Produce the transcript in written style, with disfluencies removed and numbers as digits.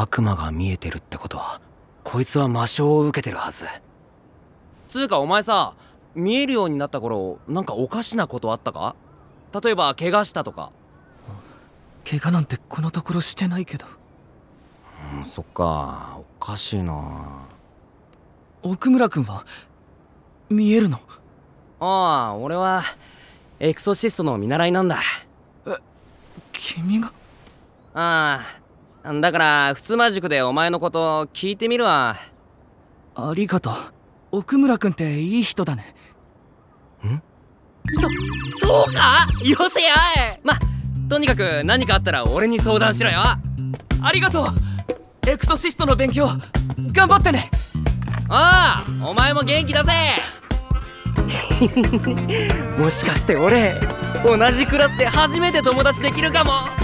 悪魔が見えてるってことはこいつは魔性を受けてるはず。つうかお前さ、見えるようになった頃なんかおかしなことあったか？例えば怪我したとか。 怪我なんてこのところしてないけど。 そっか、おかしいな。 奥村君は見えるの？ ああ、俺はエクソシストの見習いなんだ。 君が？ ああ、だから普通魔塾でお前のこと聞いてみるわ。 ありがとう。奥村君っていい人だね。 そうか？よせやい。とにかく何かあったら俺に相談しろよ。 ありがとう。エクソシストの勉強頑張ってね。 ああ、お前も元気だぜ。もしかして俺同じクラスで初めて友達できるかも。